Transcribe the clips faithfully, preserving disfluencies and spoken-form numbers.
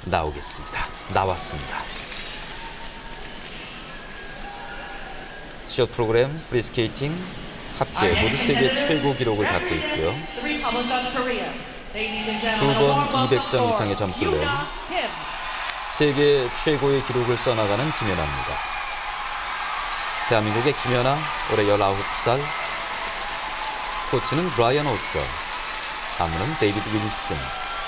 나오겠습니다. 나왔습니다. 숏 프로그램 프리스케이팅 합계 모두 세계 최고 기록을 갖고 있고요. 두 번 이백 점 이상의 점수를 낸 세계 최고의 기록을 써나가는 김연아입니다. 대한민국의 김연아, 올해 열아홉 살. 코치는 브라이언 오서, 안무는 데이비드 윌슨.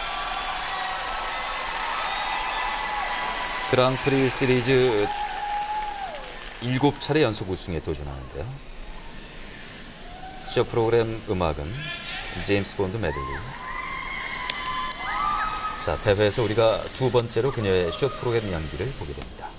그랑프리 시리즈 일곱 차례 연속 우승에 도전하는데요. 쇼 프로그램 음악은 제임스 본드 메들리. 자, 대회에서 우리가 두 번째로 그녀의 쇼 프로그램 연기를 보게 됩니다.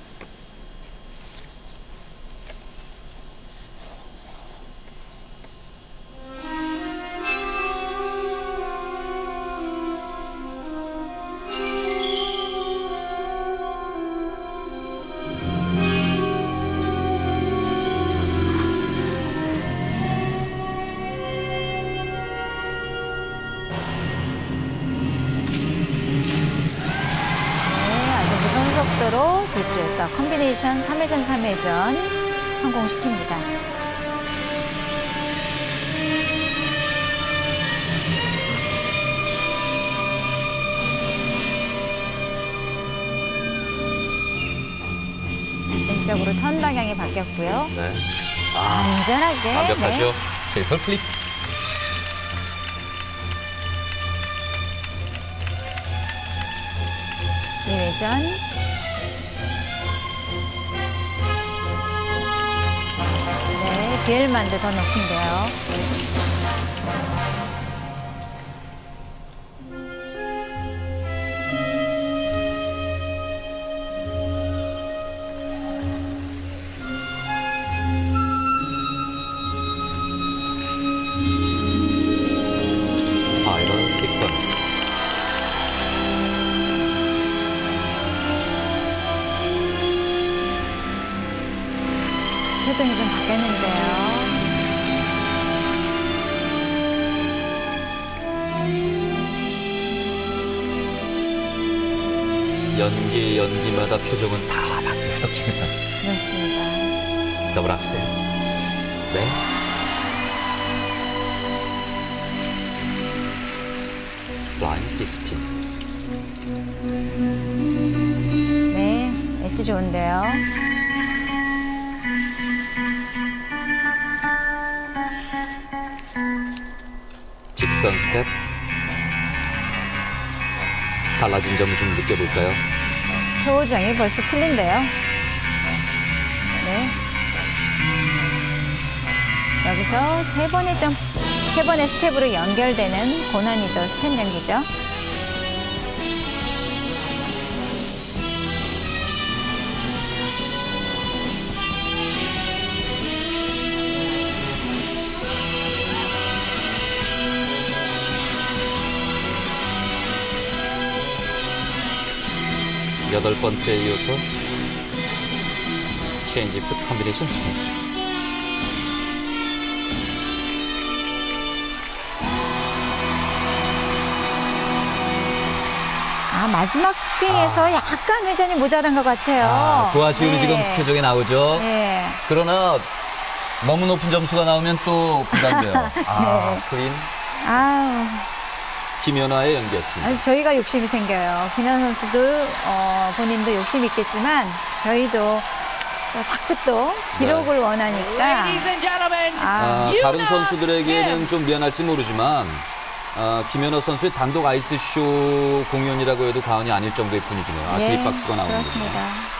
속도로 질주해서 콤비네이션 삼 회전 삼 회전 성공시킵니다. 왼쪽으로 턴 방향이 바뀌었고요. 네. 아, 안전하게. 완벽하죠. 네. 트리플 플립. 이 회전. 네, 비엘만도 더 높은데요. 스파이럴 시퀀스. 표정이 좀 바뀌었는데요. 연기 연기마다 표정은 다 바뀌어요. 계속. 그렇습니다. 더블 악셀. 네. 플라잉 시스핀. 네, 엣지 좋은데요. 직선 스텝. 달라진 점을 좀 느껴볼까요? 표정이 벌써 틀린데요. 네. 여기서 세 번의 점, 세 번의 스텝으로 연결되는 고난이도 스텝 연기죠. 여덟 번째 요소. 체인지 풋 콤비네이션 스핀. 아, 마지막 스핀에서 아. 약간 회전이 모자란 것 같아요. 아, 그 아쉬움이 네. 지금 표정에 나오죠. 네. 그러나 너무 높은 점수가 나오면 또 부담돼요. 아, 크린 아우. 김연아의 연기였습니다. 아니, 저희가 욕심이 생겨요. 김연 선수도 어, 본인도 욕심이 있겠지만 저희도 또 자꾸 또 기록을 네. 원하니까 아, 아, 다른 선수들에게는 좀 미안할지 모르지만 아, 김연아 선수의 단독 아이스쇼 공연이라고 해도 과언이 아닐 정도의 분위기네요. 아, 예, 드립박스가 나오는 그렇습니다.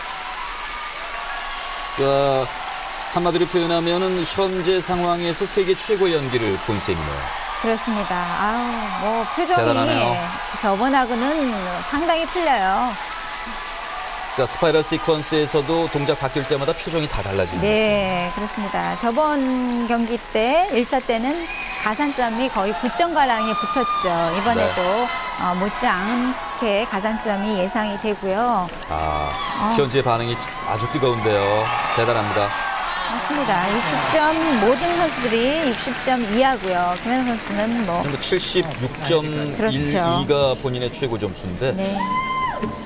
그, 한마디로 표현하면은 현재 상황에서 세계 최고 연기를 본 셈이네요. 그렇습니다. 아우, 뭐 표정이 대단하네요. 저번하고는 상당히 틀려요. 그러니까 스파이럴 시퀀스에서도 동작 바뀔 때마다 표정이 다 달라지는 거예요. 네, 그렇습니다. 저번 경기 때 일 차 때는 가산점이 거의 구 점가량이 붙었죠. 이번에도 네. 어, 못지않게 가산점이 예상이 되고요. 아, 어. 현재 반응이 아주 뜨거운데요. 대단합니다. 맞습니다. 육십 점 모든 선수들이 육십 점 이하고요. 김연 선수는 뭐 칠십육 점 그렇죠. 일이가 본인의 최고 점수인데 네.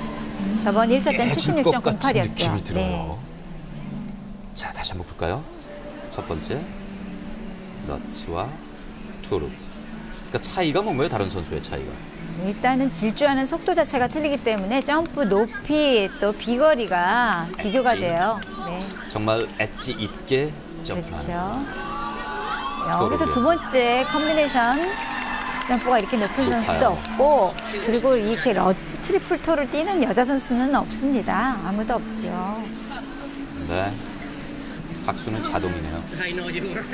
저번 일 차 때는 깨질 칠십육 것 점 같은 공팔이었죠. 느낌이 들어요. 자, 다시 한번 볼까요? 첫 번째, 러츠와 투르. 그러니까 차이가 뭔가요? 다른 선수의 차이가? 일단은 질주하는 속도 자체가 틀리기 때문에 점프 높이 또 비거리가 비교가 엣지. 돼요. 네, 정말 엣지 있게 점프하는. 그렇죠. 여기서 투르. 두 번째 컴비네이션 점프가 이렇게 높은 높아요. 선수도 없고, 그리고 이렇게 러츠 트리플 토를 뛰는 여자 선수는 없습니다. 아무도 없죠. 네. 박수는 자동이네요. I know you were.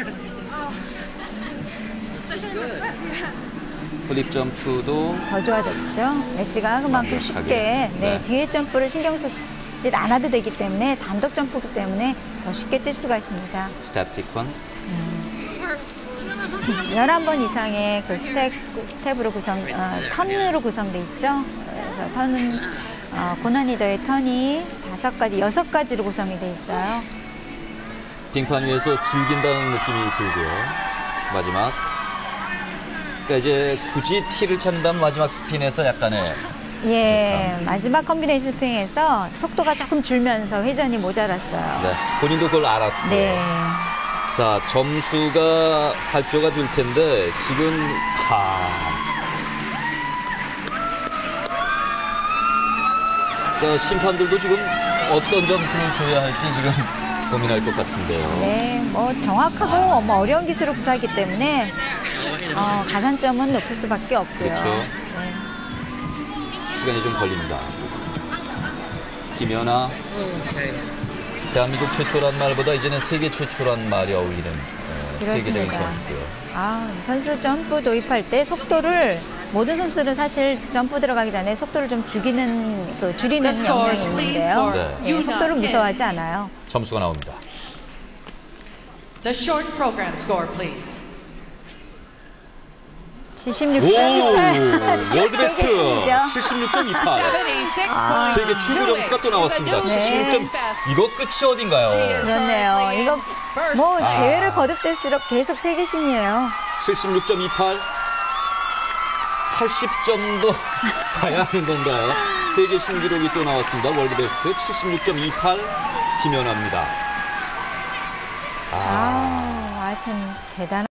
This was good. 플립 점프도 더 좋아졌죠. 엣지가 그만큼 완벽하게. 쉽게 네, 네. 뒤에 점프를 신경 쓰지 않아도 되기 때문에 단독 점프이기 때문에 더 쉽게 뛸 수가 있습니다. 스텝 시퀀스. 열한 번 이상의 그 스텝, 스텝으로 구성, 어, 턴으로 구성돼 있죠. 그래서 턴은 어, 고난이도의 턴이 다섯 가지, 여섯 가지로 구성이 돼 있어요. 빙판 위에서 즐긴다는 느낌이 들고요. 마지막. 그러니까 이제 굳이 티를 찾는다면 마지막 스핀에서 약간의 예, 마지막 컴비네이션 스윙에서 속도가 조금 줄면서 회전이 모자랐어요. 네, 본인도 그걸 알았고. 네. 자, 점수가 발표가 될 텐데 지금 하. 그러니까 심판들도 지금 어떤 점수를 줘야 할지 지금 고민할 것 같은데요. 네, 뭐 정확하고 뭐 어려운 기술을 구사하기 때문에 어, 가산점은 높을 수밖에 없고요. 그렇죠. 네. 시간이 좀 걸립니다. 김연아, Okay. 대한민국 최초란 말보다 이제는 세계 최초란 말이 어울리는 어, 세계적인 그렇습니다. 선수고요. 아, 선수 점프 도입할 때 속도를 모든 선수들은 사실 점프 들어가기 전에 속도를 좀 죽이는 그 줄이는 The 영향이 scores, please, 있는데요. for 예, 속도를 Yuna 무서워하지 않아요. 점수가 나옵니다. The short program score, please. 칠십육 오, 점 이팔. 월드 베스트 세계 신이죠. 칠십육 점 이팔. seventy-six 아. point 세계 최고 점수가 또 나왔습니다. 네. 칠십육 점. 이거 끝이 어딘가요? 그렇네요. 이거 뭐 대회를 거듭될수록 계속 세계 신이에요. 칠십육 점 이팔. 팔십 점도 가야 하는 건가요? 세계 신기록이 또 나왔습니다. 월드 베스트 칠십육 점 이팔 김연아입니다. 아, 하여튼 대단한.